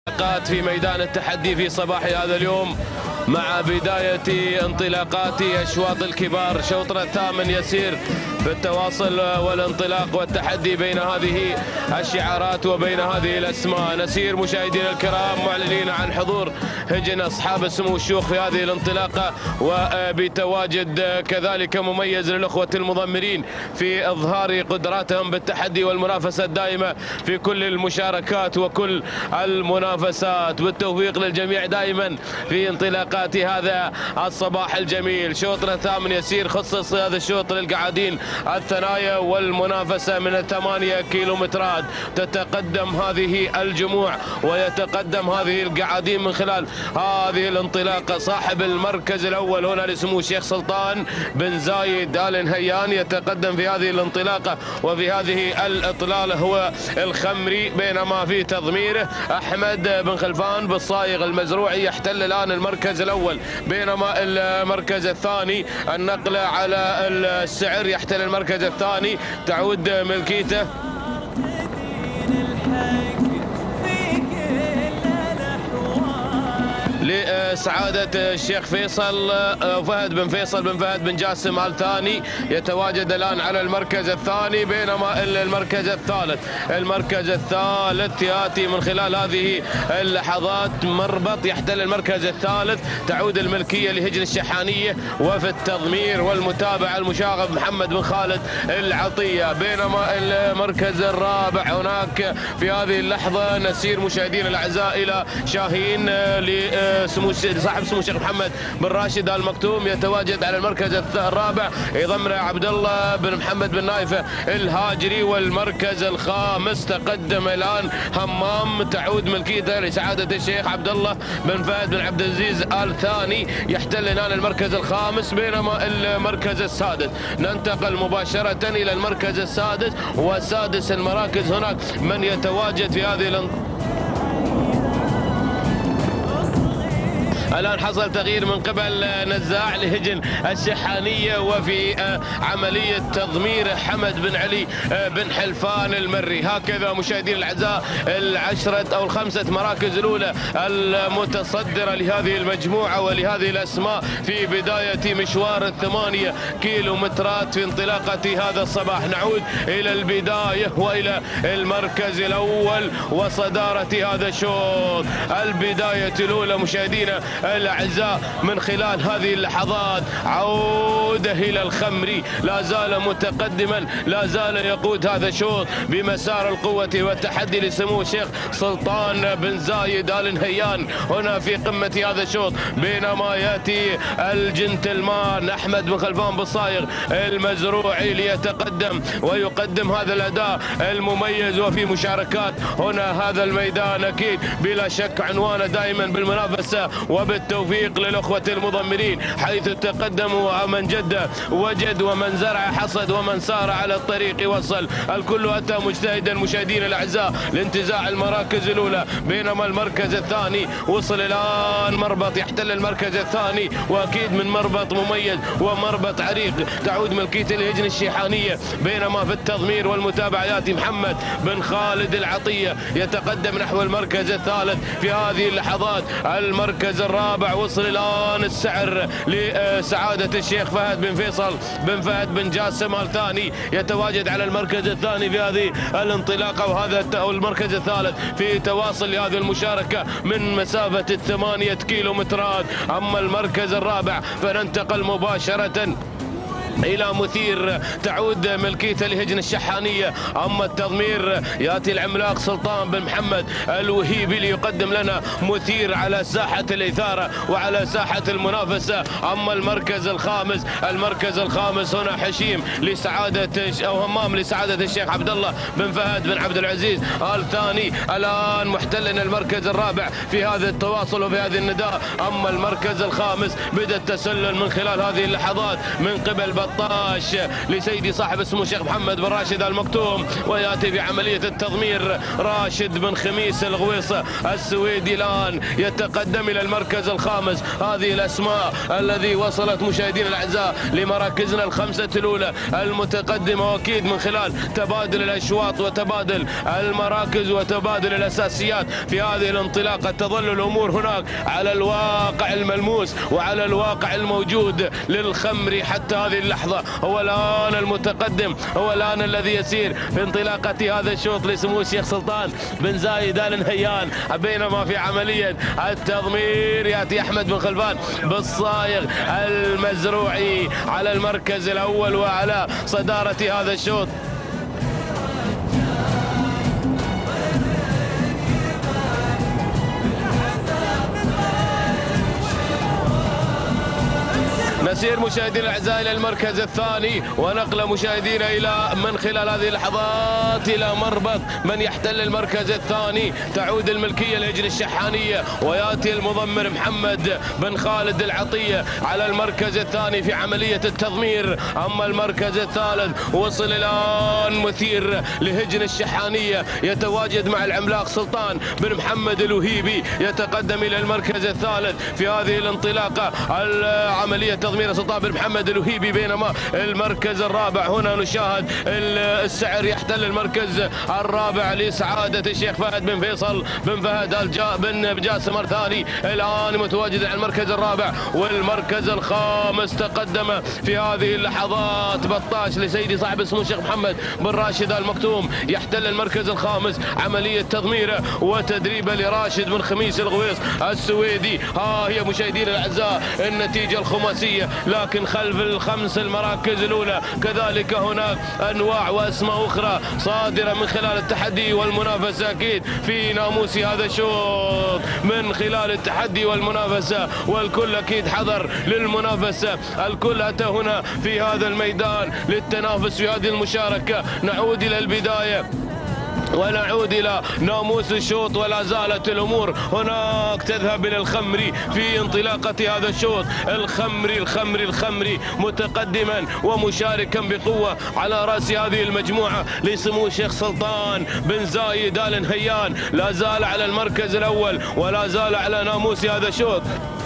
في ميدان التحدي في صباح هذا اليوم مع بداية انطلاقات أشواط الكبار. شوطنا الثامن يسير بالتواصل والانطلاق والتحدي بين هذه الشعارات وبين هذه الأسماء. نسير مشاهدينا الكرام معلنين عن حضور هجن أصحاب السمو الشيوخ في هذه الانطلاقة، وبتواجد كذلك مميز للأخوة المضمرين في إظهار قدراتهم بالتحدي والمنافسة الدائمة في كل المشاركات وكل المنافسات. بالتوفيق للجميع دائما في انطلاقات هذا الصباح الجميل. شوطنا الثامن يسير، خصص هذا الشوط للقعادين الثنايا والمنافسة من 8 كيلومترات. تتقدم هذه الجموع ويتقدم هذه القعادين من خلال هذه الانطلاقة. صاحب المركز الأول هنا لسمو الشيخ سلطان بن زايد آل نهيان يتقدم في هذه الانطلاقة وفي هذه الإطلالة هو الخمري، بينما في تضميره أحمد بن خلفان بالصايغ المزروعي يحتل الآن المركز الأول، بينما المركز الثاني النقلة على السعر يحتل المركز الثاني، تعود ملكيته لسعادة الشيخ فيصل فهد بن فيصل بن فهد بن جاسم آل ثاني، يتواجد الآن على المركز الثاني، بينما المركز الثالث يأتي من خلال هذه اللحظات مربط يحتل المركز الثالث، تعود الملكية لهجن الشحانية، وفي التضمير والمتابعة المشاغب محمد بن خالد العطية، بينما المركز الرابع هناك في هذه اللحظة نسير مشاهدينا الأعزاء إلى شاهين صاحب سمو الشيخ محمد بن راشد آل مكتوم، يتواجد على المركز الرابع، يضمر عبد الله بن محمد بن نايفة الهاجري. والمركز الخامس تقدم الآن همام، تعود ملكيته لسعادة الشيخ عبد الله بن فهد بن عبد العزيز آل ثاني، يحتل الآن المركز الخامس، بينما المركز السادس ننتقل مباشرة إلى المركز السادس وسادس المراكز. هناك من يتواجد في هذه الآن حصل تغيير من قبل نزاع لهجن الشحانية، وفي عملية تضمير حمد بن علي بن حلفان المري. هكذا مشاهدينا الأعزاء العشرة أو الخمسة مراكز الأولى المتصدرة لهذه المجموعة ولهذه الأسماء في بداية مشوار 8 كيلومترات في انطلاقة هذا الصباح. نعود إلى البداية وإلى المركز الأول وصدارة هذا الشوط. البداية الأولى مشاهدينا الأعزاء من خلال هذه اللحظات، عودة إلى الخمري، لا زال متقدما، لا زال يقود هذا الشوط بمسار القوة والتحدي لسمو الشيخ سلطان بن زايد آل نهيان هنا في قمة هذا الشوط، بينما يأتي الجنتلمان أحمد بن خلفان بالصايغ المزروعي ليتقدم ويقدم هذا الأداء المميز. وفي مشاركات هنا هذا الميدان أكيد بلا شك عنوانه دائما بالمنافسة وبالتوفيق للأخوة المضمرين، حيث تقدموا من جد وجد ومن زرع حصد ومن سار على الطريق وصل. الكل أتى مجتهدا مشاهدين الأعزاء لانتزاع المراكز الأولى، بينما المركز الثاني وصل الآن مربط يحتل المركز الثاني، وأكيد من مربط مميز ومربط عريق، تعود ملكية الهجن الشيحانية، بينما في التضمير والمتابعة يأتي محمد بن خالد العطية يتقدم نحو المركز الثالث في هذه اللحظات. المركز الرابع وصل الآن السعر لسعادة الشيخ فهد بن فيصل بن فهد بن جاسم آل ثاني، يتواجد على المركز الثاني في هذه الانطلاقة، وهذا المركز الثالث في تواصل لهذه المشاركة من مسافة 8 كيلومترات. أما المركز الرابع فننتقل مباشرة إلى مثير، تعود ملكيته لهجن الشحانية. أما التضمير يأتي العملاق سلطان بن محمد الوهيبي ليقدم لنا مثير على ساحة الإثارة وعلى ساحة المنافسة. أما المركز الخامس هنا حشيم لسعادة أو همام لسعادة الشيخ عبد الله بن فهد بن عبد العزيز آل ثاني، الآن محتلنا المركز الرابع في هذا التواصل وفي هذه النداء. أما المركز الخامس بدأ التسلل من خلال هذه اللحظات من قبل بطاش لسيدي صاحب السمو الشيخ محمد بن راشد آل مكتوم، وياتي في عملية التضمير راشد بن خميس الغويصة السويدي. الآن يتقدم إلى المركز الخامس. هذه الأسماء الذي وصلت مشاهدينا الأعزاء لمراكزنا الخمسة الأولى المتقدمة، وأكيد من خلال تبادل الأشواط وتبادل المراكز وتبادل الأساسيات في هذه الانطلاقة تظل الأمور هناك على الواقع الملموس وعلى الواقع الموجود للخمري حتى هذه اللحظة. هو الآن المتقدم، هو الآن الذي يسير في انطلاقة هذا الشوط لسمو الشيخ سلطان بن زايد آل نهيان، بينما في عملية التضمير يأتي أحمد بن خلفان بالصايغ المزروعي على المركز الأول وعلى صدارة هذا الشوط. نسير مشاهدينا الاعزاء الى المركز الثاني، ونقله مشاهدينا الى من خلال هذه اللحظات الى مربط من يحتل المركز الثاني. تعود الملكيه لهجن الشحانيه، وياتي المضمر محمد بن خالد العطيه على المركز الثاني في عمليه التضمير. اما المركز الثالث وصل الان مثير لهجن الشحانيه، يتواجد مع العملاق سلطان بن محمد الوهيبي، يتقدم الى المركز الثالث في هذه الانطلاقه عمليه تضمير سلطان بن محمد الوهيبي. بينما المركز الرابع هنا نشاهد السعر يحتل المركز الرابع لسعادة الشيخ فهد بن فيصل بن فهد بن جاسم الثاني، الآن متواجد على المركز الرابع. والمركز الخامس تقدم في هذه اللحظات بطاش لسيدي صاحب السمو الشيخ محمد بن راشد آل مكتوم، يحتل المركز الخامس. عملية تضميره وتدريبه لراشد بن خميس الغويص السويدي. ها هي مشاهدينا الأعزاء النتيجة الخماسية، لكن خلف الخمس المراكز الأولى كذلك هناك أنواع وأسماء أخرى صادرة من خلال التحدي والمنافسة أكيد في ناموس هذا الشوط من خلال التحدي والمنافسة، والكل أكيد حضر للمنافسة. الكل أتى هنا في هذا الميدان للتنافس في هذه المشاركة. نعود إلى البداية ونعود إلى ناموس الشوط، ولا زالت الأمور هناك تذهب إلى الخمري في انطلاقة هذا الشوط. الخمري متقدما ومشاركا بقوة على رأس هذه المجموعة لسمو الشيخ سلطان بن زايد آل نهيان، لا زال على المركز الأول ولا زال على ناموس هذا الشوط.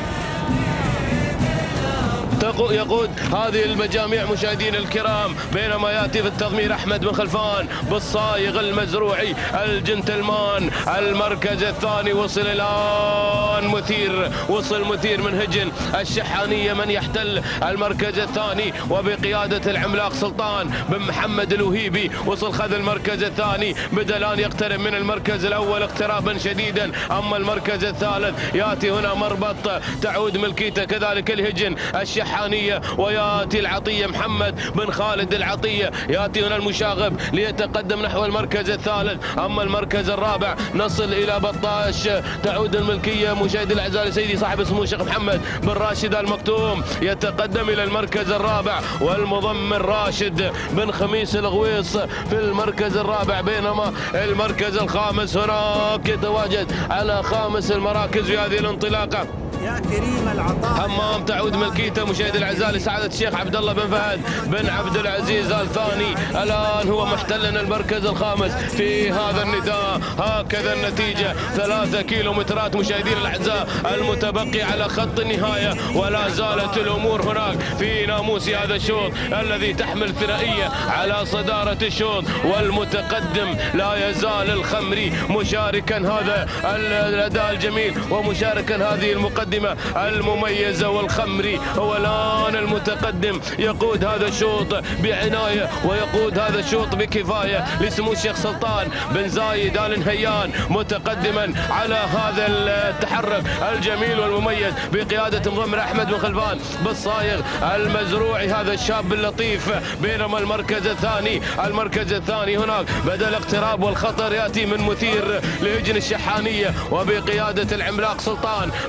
يقود هذه المجاميع مشاهدين الكرام، بينما ياتي في التضمير احمد بن خلفان بالصايغ المزروعي الجنتلمان. المركز الثاني وصل الان مثير من هجن الشحانيه من يحتل المركز الثاني وبقياده العملاق سلطان بن محمد الوهيبي. وصل خذ المركز الثاني، بدا الان يقترب من المركز الاول اقترابا شديدا. اما المركز الثالث ياتي هنا مربط تعود ملكيته كذلك الهجن الشحانيه، وياتي العطيه محمد بن خالد العطيه، ياتي هنا المشاغب ليتقدم نحو المركز الثالث. اما المركز الرابع نصل الى بطاش، تعود الملكيه مشاهدي الاعزاء لسيدي صاحب السمو الشيخ محمد بن راشد آل مكتوم، يتقدم الى المركز الرابع، والمضمر راشد بن خميس الغويص في المركز الرابع. بينما المركز الخامس هناك يتواجد على خامس المراكز في هذه الانطلاقه يا كريم العطاء. همام تعود ملكيته مشاهدي الاعزاء لسعاده الشيخ عبد الله بن فهد بن عبد العزيز آل ثاني، الان هو محتل المركز الخامس في هذا النداء. هكذا النتيجه 3 كيلومترات مشاهدينا الاعزاء المتبقي على خط النهايه، ولا زالت الامور هناك في ناموس هذا الشوط الذي تحمل ثنائيه على صداره الشوط، والمتقدم لا يزال الخمري مشاركا هذا الاداء الجميل ومشاركا هذه المقدمه المميزه. والخمري هو الان المتقدم، يقود هذا الشوط بعنايه ويقود هذا الشوط بكفايه لسمو الشيخ سلطان بن زايد آل نهيان، متقدما على هذا التحرك الجميل والمميز بقياده مضمر احمد بن خلفان بالصايغ المزروعي هذا الشاب اللطيف. بينما المركز الثاني هناك بدا الاقتراب والخطر ياتي من مثير لهجن الشحانيه وبقياده العملاق سلطان بن محمد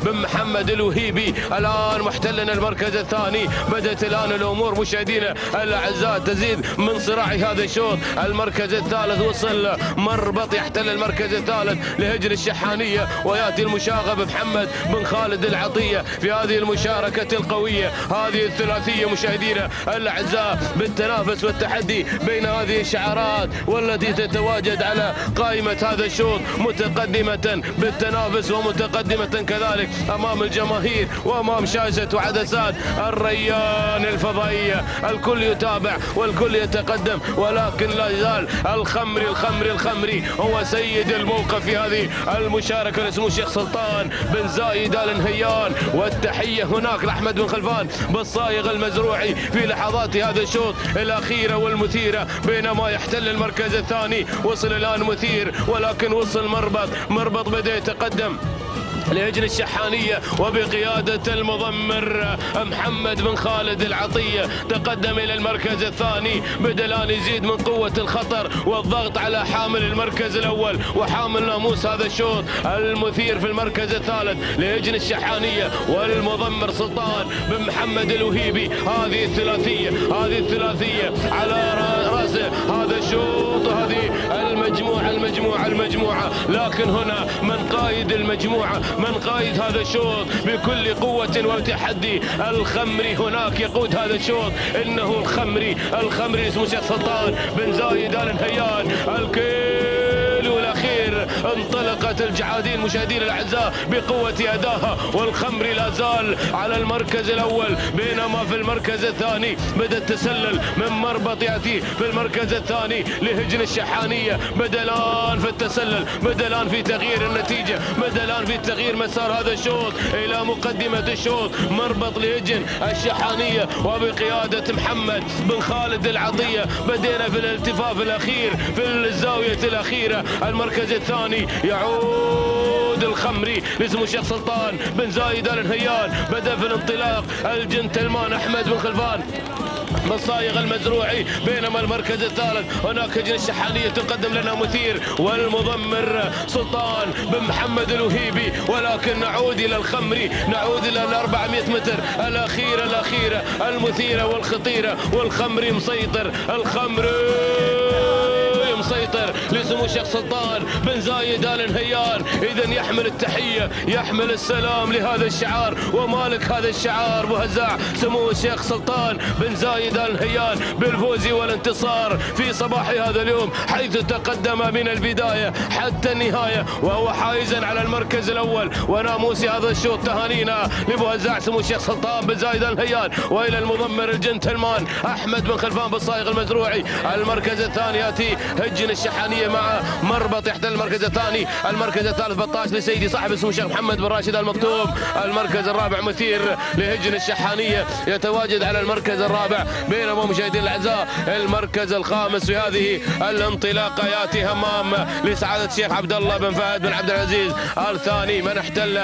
محمد الوهيبي الآن محتلنا المركز الثاني. بدأت الآن الأمور مشاهدينا الأعزاء تزيد من صراع هذا الشوط. المركز الثالث وصل مربط يحتل المركز الثالث لهجن الشحانية، ويأتي المشاغب محمد بن خالد العطية في هذه المشاركة القوية. هذه الثلاثية مشاهدينا الأعزاء بالتنافس والتحدي بين هذه الشعارات، والتي تتواجد على قائمة هذا الشوط متقدمة بالتنافس ومتقدمة كذلك أمام الجماهير وأمام شاشة وعدسات الريان الفضائية. الكل يتابع والكل يتقدم، ولكن لا يزال الخمري هو سيد الموقف في هذه المشاركة. اسمه الشيخ سلطان بن زايد آل نهيان، والتحية هناك لأحمد بن خلفان بالصايغ المزروعي في لحظات هذا الشوط الأخيرة والمثيرة. بينما يحتل المركز الثاني وصل الآن مثير، ولكن وصل مربط بدأ يتقدم لهجن الشحانية وبقيادة المضمر محمد بن خالد العطية. تقدم إلى المركز الثاني، بدأ الآن يزيد من قوة الخطر والضغط على حامل المركز الأول وحامل ناموس هذا الشوط المثير في المركز الثالث لهجن الشحانية والمضمر سلطان بن محمد الوهيبي. هذه الثلاثية على رأس هذا الشوط، وهذه المجموعة. لكن هنا من قائد المجموعة، من قائد هذا الشوط بكل قوة وتحدي. الخمري هناك يقود هذا الشوط، إنه الخمري اسمه الشيخ سلطان بن زايد آل نهيان. الكيلو الأخير انطلقت الجعادين مشاهدين الأعزاء بقوة أداها، والخمري لا زال على المركز الأول. بينما في المركز الثاني بدأ التسلل من مربط يأتي في المركز الثاني لهجن الشحانية. بدأ الآن في التسلل، بدأ الآن في تغيير النتيجة، بدأ الآن في تغيير مسار هذا الشوط إلى مقدمة الشوط. مربط لهجن الشحانية وبقيادة محمد بن خالد العطية. بدينا في الالتفاف الأخير في الزاوية الأخيرة. المركز الثاني يعود الخمري اسمه الشيخ سلطان بن زايد آل نهيان. بدأ في الانطلاق الجنتلمان أحمد بن خلفان بالصايغ المزروعي. بينما المركز الثالث هناك هجن الشحانية تقدم لنا مثير والمضمر سلطان بن محمد الوهيبي. ولكن نعود إلى الخمري، نعود إلى 400 متر الأخيرة المثيرة والخطيرة، والخمري مسيطر. مسيطر لسمو الشيخ سلطان بن زايد آل نهيان. إذا يحمل التحية، يحمل السلام لهذا الشعار ومالك هذا الشعار وهزاع سمو الشيخ سلطان بن زايد آل نهيان بالفوز والانتصار في صباح هذا اليوم، حيث تقدم من البداية حتى النهاية وهو حائزا على المركز الأول وناموس هذا الشوط. تهانينا لبهزاع سمو الشيخ سلطان بن زايد آل نهيان، وإلى المضمر الجنتلمان أحمد بن خلفان بالصايغ المزروعي. المركز الثاني يأتي هجن الشحانية مع مربط يحتل المركز الثاني. المركز الثالث بطاش لسيدي صاحب اسمه الشيخ محمد بن راشد المكتوم. المركز الرابع مثير لهجن الشحانية يتواجد على المركز الرابع. بينما مشاهدين الاعزاء المركز الخامس في هذه الانطلاقة ياتي همام لسعادة الشيخ عبد الله بن فهد بن عبد العزيز الثاني من احتل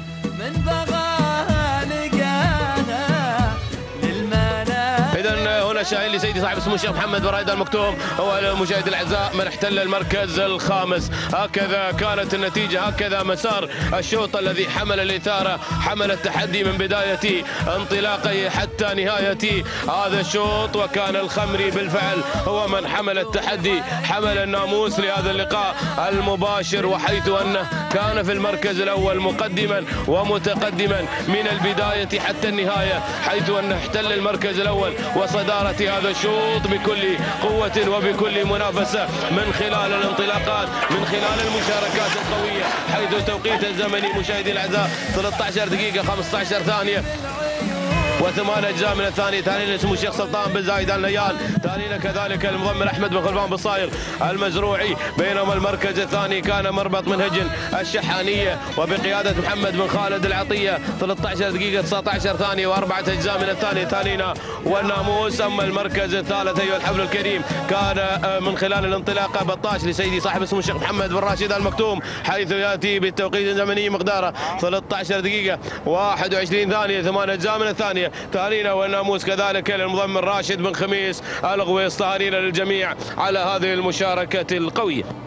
هنا شاهين لسيدي صاحب اسمه الشيخ محمد بن راشد المكتوم هو المشاهد الاعزاء من احتل المركز الخامس. هكذا كانت النتيجه، هكذا مسار الشوط الذي حمل الاثاره، حمل التحدي من بدايه انطلاقه حتى نهايه هذا الشوط. وكان الخمري بالفعل هو من حمل التحدي، حمل الناموس لهذا اللقاء المباشر، وحيث انه كان في المركز الاول مقدما ومتقدما من البدايه حتى النهايه، حيث انه احتل المركز الاول وصدارة هذا الشوط بكل قوة وبكل منافسة من خلال الانطلاقات، من خلال المشاركات القوية، حيث التوقيت الزمني مشاهدي الاعزاء 13 دقيقة 15 ثانية و8 أجزاء من الثانية. تانينا اسمه الشيخ سلطان بن زايد آل نهيان، تانينا كذلك المضمر أحمد بن خلفان بالصايغ المزروعي. بينما المركز الثاني كان مربط من هجن الشحانية وبقيادة محمد بن خالد العطية 13 دقيقة 19 ثانية و4 أجزاء من الثانية تانينا والناموس. أما المركز الثالث أيها الحفل الكريم كان من خلال الانطلاقة بطاش لسيدي صاحب اسمه الشيخ محمد بن راشد المكتوم، حيث يأتي بالتوقيت الزمني مقداره 13 دقيقة 21 ثانية 8 أجزاء من الثانية. تهانينا والناموس كذلك للمضمر راشد بن خميس الغويص. تهانينا للجميع على هذه المشاركة القوية.